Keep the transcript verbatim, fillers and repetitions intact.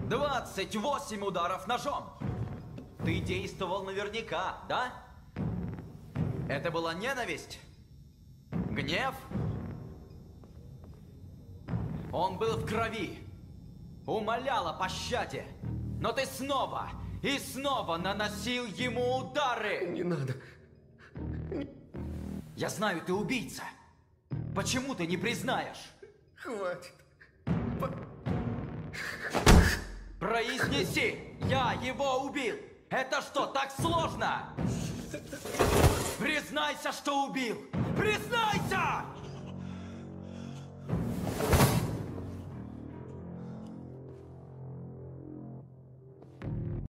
двадцать восемь ударов ножом. Ты действовал наверняка, да? Это была ненависть? Гнев? Он был в крови. Умолял о пощаде. Но ты снова и снова наносил ему удары. Не надо. Я знаю, ты убийца. Почему ты не признаешь? Хватит. По... Произнеси! Я его убил! Это что, так сложно? Признайся, что убил! Признайся!